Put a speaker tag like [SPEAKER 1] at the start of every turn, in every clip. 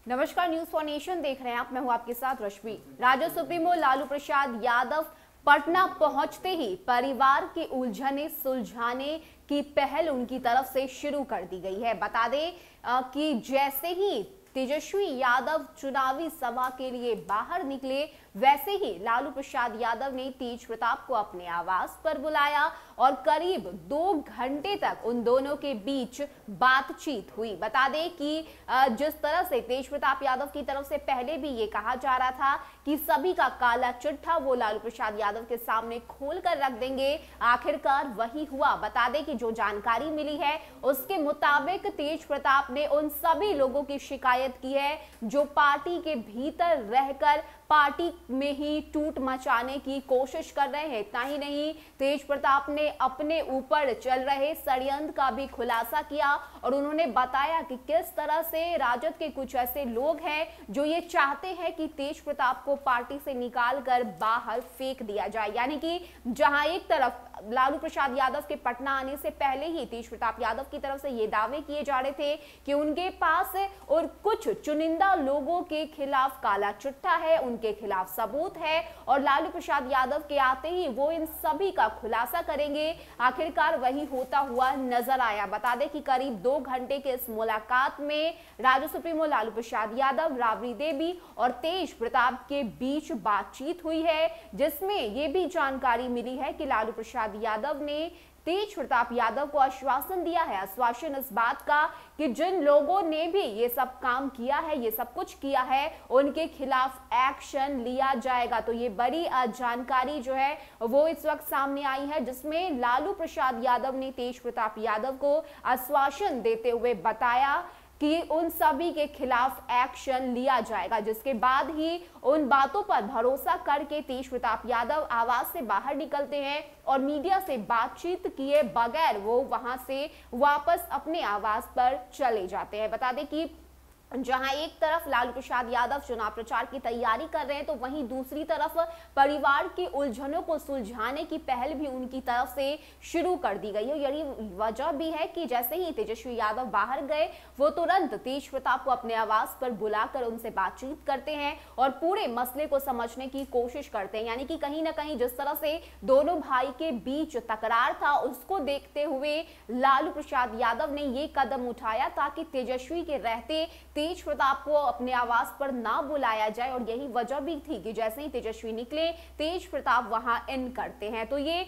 [SPEAKER 1] नमस्कार, news for nation देख रहे हैं आप। मैं हूं आपके साथ रश्मि। राजद सुप्रीमो लालू प्रसाद यादव पटना पहुंचते ही परिवार की उलझने सुलझाने की पहल उनकी तरफ से शुरू कर दी गई है। बता दें कि जैसे ही तेजस्वी यादव चुनावी सभा के लिए बाहर निकले, वैसे ही लालू प्रसाद यादव ने तेज प्रताप को अपने आवास पर बुलाया और करीब 2 घंटे तक उन दोनों के बीच बातचीत हुई। बता दें कि जिस तरह से तेज प्रताप यादव की तरफ से पहले भी ये कहा जा रहा था कि सभी का काला चिट्ठा वो लालू प्रसाद यादव के सामने खोल कर रख देंगे, आखिरकार वही हुआ। बता दें कि जो जानकारी मिली है उसके मुताबिक तेज प्रताप ने उन सभी लोगों की शिकायत की है जो पार्टी के भीतर रहकर पार्टी में ही टूट मचाने की कोशिश कर रहे हैं। इतना ही नहीं, तेज प्रताप ने अपने ऊपर चल रहे षड्यंत्र का भी खुलासा किया और उन्होंने बताया कि किस तरह से राजद के कुछ ऐसे लोग हैं जो ये चाहते हैं कि तेज प्रताप को पार्टी से निकालकर बाहर फेंक दिया जाए। यानी कि जहां एक तरफ लालू प्रसाद यादव के पटना आने से पहले ही तेज प्रताप यादव की तरफ से ये दावे किए जा रहे थे कि उनके पास और कुछ चुनिंदा लोगों के खिलाफ काला चिट्ठा है, उनके खिलाफ सबूत है और लालू प्रसाद यादव के आते ही वो इन सभी का खुलासा करेंगे। आखिरकार वही होता हुआ नजर आया। बता दें कि करीब 2 घंटे के इस मुलाकात में राजद सुप्रीमो लालू प्रसाद यादव, राबड़ी देवी और तेज प्रताप के बीच बातचीत हुई है, जिसमें ये भी जानकारी मिली है कि लालू प्रसाद यादव ने तेज प्रताप यादव को आश्वासन दिया है, आश्वासन इस बात का कि जिन लोगों ने भी ये सब काम किया है, ये सब कुछ किया है, उनके खिलाफ एक्शन लिया जाएगा। तो ये बड़ी जानकारी जो है वो इस वक्त सामने आई है, जिसमें लालू प्रसाद यादव ने तेज प्रताप यादव को आश्वासन देते हुए बताया कि उन सभी के खिलाफ एक्शन लिया जाएगा, जिसके बाद ही उन बातों पर भरोसा करके तेज प्रताप यादव आवास से बाहर निकलते हैं और मीडिया से बातचीत किए बगैर वो वहां से वापस अपने आवास पर चले जाते हैं। बता दें कि जहां एक तरफ लालू प्रसाद यादव चुनाव प्रचार की तैयारी कर रहे हैं, तो वहीं दूसरी तरफ परिवार की उलझनों को सुलझाने की पहल भी उनकी तरफ से शुरू कर दी गई है। यही वजह भी है कि जैसे ही तेजस्वी यादव बाहर गए, वो तुरंत तेज प्रताप को अपने आवास पर बुलाकर उनसे बातचीत करते हैं और पूरे मसले को समझने की कोशिश करते हैं। यानी कि कहीं ना कहीं जिस तरह से दोनों भाई के बीच तकरार था, उसको देखते हुए लालू प्रसाद यादव ने ये कदम उठाया ताकि तेजस्वी के रहते तेज प्रताप को अपने आवास पर ना बुलाया जाए। और यही वजह भी थी कि जैसे ही तेजस्वी निकले, तेज प्रताप वहां इन करते हैं। तो ये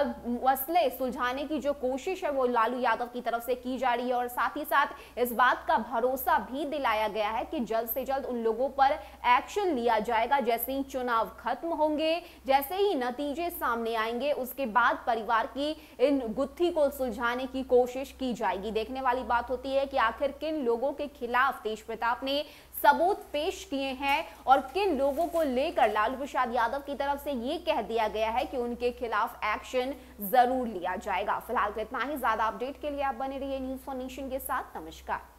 [SPEAKER 1] मसले सुलझाने की जो कोशिश है वो लालू यादव की तरफ से की जा रही है और साथ ही साथ इस बात का भरोसा भी दिलाया गया है कि जल्द से जल्द उन लोगों पर एक्शन लिया जाएगा। जैसे ही चुनाव खत्म होंगे, जैसे ही नतीजे सामने आएंगे, उसके बाद परिवार की इन गुत्थी को सुलझाने की कोशिश की जाएगी। देखने वाली बात होती है कि आखिर किन लोगों के खिलाफ तेज प्रताप ने सबूत पेश किए हैं और किन लोगों को लेकर लालू प्रसाद यादव की तरफ से ये कह दिया गया है कि उनके खिलाफ एक्शन जरूर लिया जाएगा। फिलहाल तो इतना ही। ज्यादा अपडेट के लिए आप बने रहिए न्यूज फॉर नेशन के साथ। नमस्कार।